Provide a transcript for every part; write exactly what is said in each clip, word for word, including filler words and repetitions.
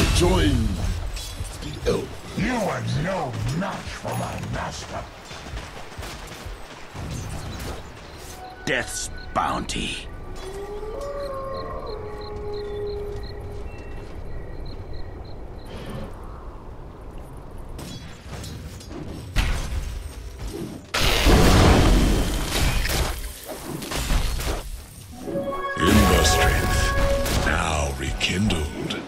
Join the elf. You are no match for my master. Death's bounty. Ember strength, now rekindled.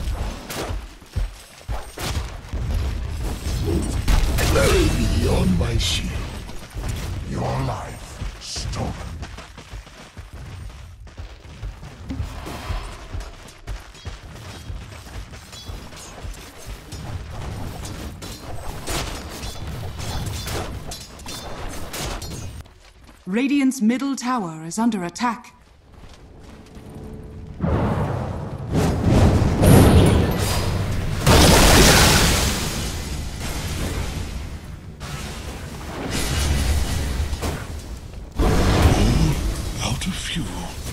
Glory be on my shield. Your life stolen. Radiant's middle tower is under attack. Out of fuel.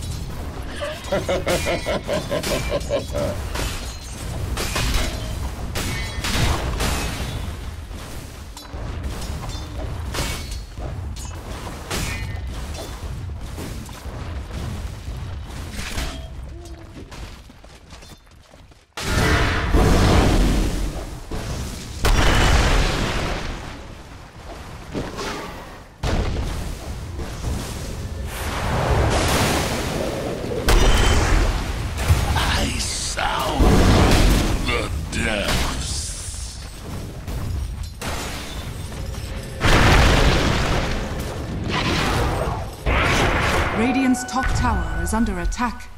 Radiant's top tower is under attack.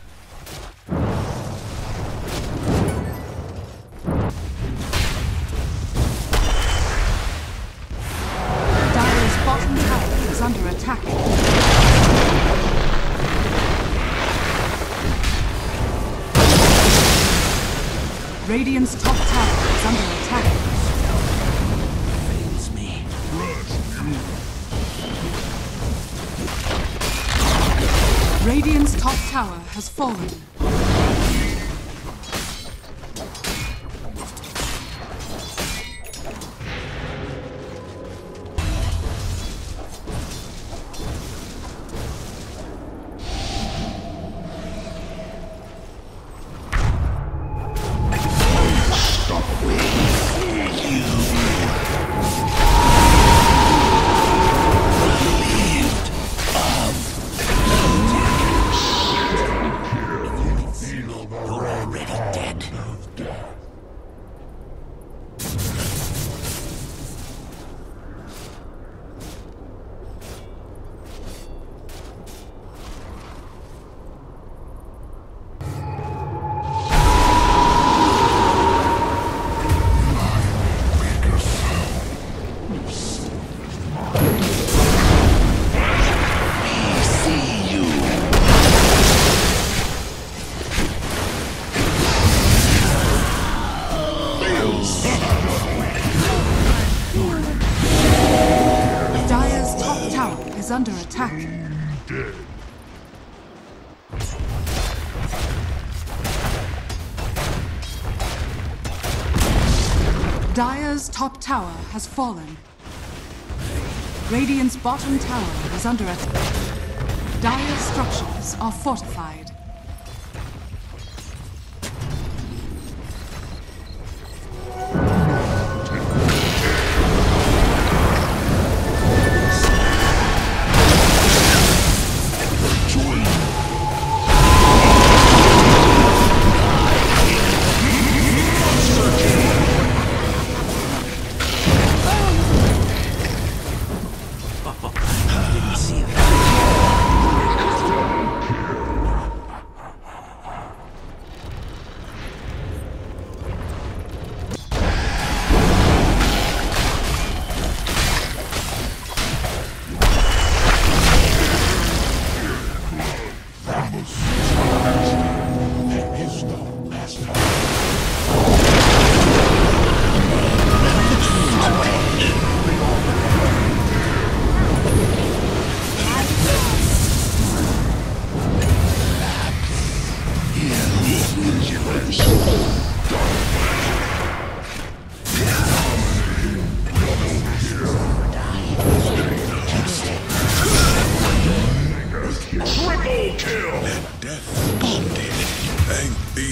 Dire's bottom tower is under attack. Radiant's top tower is under attack. Fails me. Radiant's top tower has fallen. Under attack. Dead. Dire's top tower has fallen. Radiant's bottom tower is under attack. Dire's structures are fortified.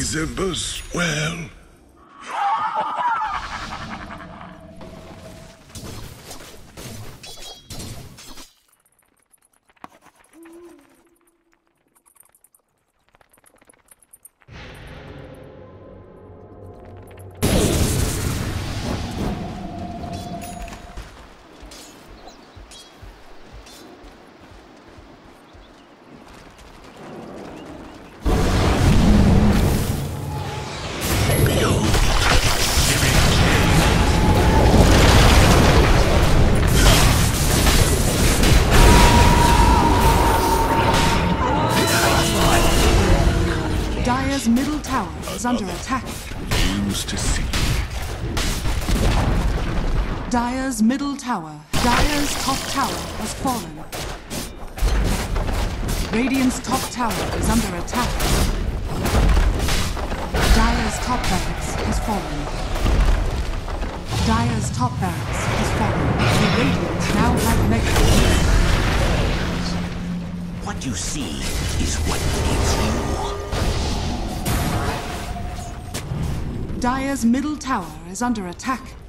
these embers well. Dire's middle tower is under attack. Used to see. Dire's middle tower. Dire's top tower has fallen. Radiant's top tower is under attack. Dire's top barracks has fallen. Dire's top barracks has fallen. The Radiant now have mega. What you see is what needs you. Dire's middle tower is under attack.